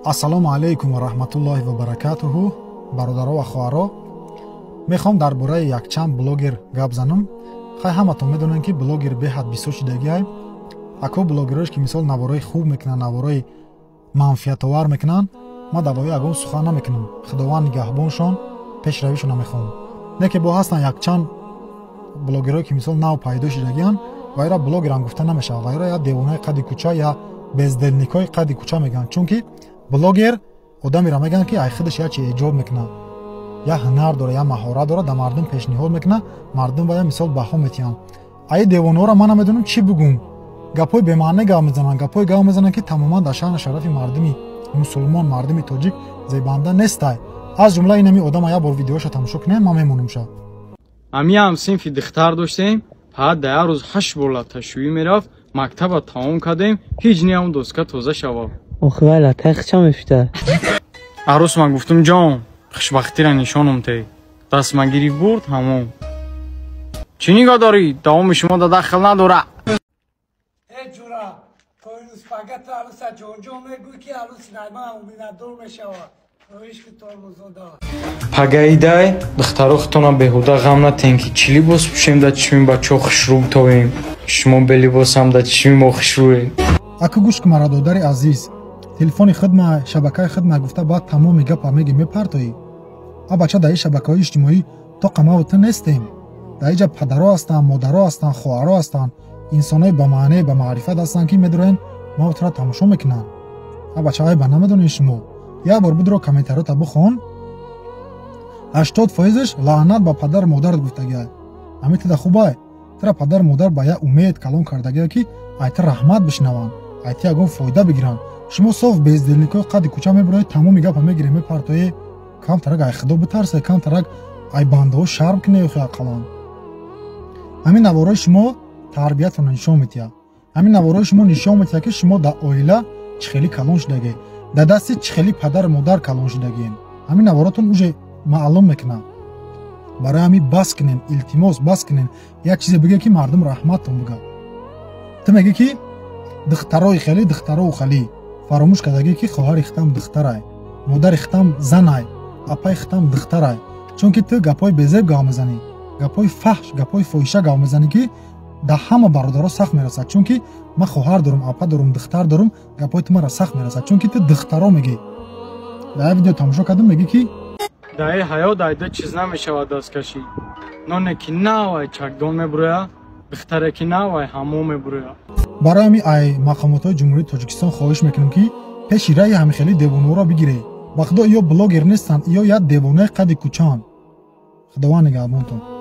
ассалому алайкум ва раҳматуллоҳи ва баракатуҳу. бародаро ва хоҳаро, мехоҳам дар бораи якчанд блогер гап занам. хай ҳаматон медонанд ки блогер беҳад бисёр шидагиай. ако блогерош ки мисол навораи хуб мекунанд, навораи манфиатовар мекунанд, ма давои ягон сухан намекунам. худованд нигаҳбоншон, пешравишон намехоҳам. не ки бо ҳастанд якчанд блогерое ки мисол нав пайдо шидагианд, вайра блогерам гуфта намешавад. вайра я девонаи қадди кӯча я безделникои қадди кӯча мегӯянд. чунки блогер одамеро мегӯянд ки ай худаш я чи эҷоб мекунад, я ҳунар дора, я маҳорат дора, да мардум пешниҳод мекунад, мардум ба я мисол баҳо метиҳанд. ай девонаҳоро ман намедонам чӣ бигӯм. гапои бемаъне гап мезананд, гапои гап мезананд ки тамоман дар шаъни шарафи мардуми мусулмон, мардуми тоҷик зебанда нестай. аз ҷумла инами одама як бор видеоша тамошо кунем, ман мемонамша. ҳамиам синфи духтар доштем, фақат дар як рӯз 8 бор латташӯӣ мерафт, мактаба тамом кардем, ҳеҷ ниям доска тоза шавад. охи вай латтаи хича мефита. арӯз ман гуфтум ҷон, хушбахтира нишонам те. даст ман гирифт бурд ҳамон. чӣ нигоҳ дорӣ? давоми шумо да дахл надора. ҷура то имрӯз фақат арӯса ҷонҷон мегӯй ки арӯз найман уминатдор мешавад. пагаидай духтаро хутона беҳуда ғам натен ки чӣ либос пӯшем да чишми бачаҳо хушрӯ товем. шумо белибосам да чишми мо хушрӯем. аку гӯш ки марадодари азиз, телефони худма шабакаи худма гуфта баъд тамоми гапа меги мепартоӣ. а бача дар ин шабакаҳои иҷтимоӣ то қамаву ту нестем. дар инҷа падаро ҳастанд, модаро ҳастанд, хоҳаро ҳастанд, инсонои ба маъне ба маърифат ҳастанд ки медороен мавутро тамошо мекунанд. а бача ай ба намедонед шумо. як бор бидро комментарията бихон. 80% лаънат ба падар модарат гуфтагиай. ҳамин тида хубай. тира падар модар ба як умед калон кардагиай ки айти раҳмат бишнаванд, айти ягон фоида бигиранд. шумо соф безделникои қадди кӯча мебуроед, тамоми гапа мегире мепартоӣ. камтарак ай худо битарсе, камтарак ай бандаҳо шарм кунед охи ақалан. ҳамин навораи шумо тарбиятро нишон метиҳад. ҳамин навораи шумо нишон метиҳад ки шумо дар оила чӣ хеле калон шудагед, дар дасти чӣ хеле падару модар калон шудагиен. ҳамин наворатон уже маълум мекунад. барои ҳамин бас кунен, илтимос бас кунен, як чизе биге ки мардум раҳматтон бигӯяд. ту мегӣ ки духтарои хеле, духтарову халӣ фаромӯш кардагӣ ки хоҳари хитам духтарай, модари хитам занай, апаи хитам духтарай. чунки ту гапои безеб гап мезанӣ, гапои фаҳш, гапои фоҳиша гап мезанӣ ки дар ҳама бародаро сахт мерасад. чунки ман хоҳар дорам, апа дорам, духтар дорам, гапои ту мара сахт мерасад. чунки ту духтаро мегӣ. дар як видео тамошо кардам мегӣ ки дар ин ҳаёт айда чиз намешавад дасткашӣ. ноне ки навай чакдон мебурояд, духтаре ки навай ҳамон мебурояд. барои ҳамин ай мақомотҳои ҷумҳурии тоҷикистон хоҳиш мекунам ки пеши раи ҳамихели девонаҳоро бигиред. ба худо ё блогер нестанд, ё як девонаи қадди кӯчаанд. худованд нигаҳбонтон.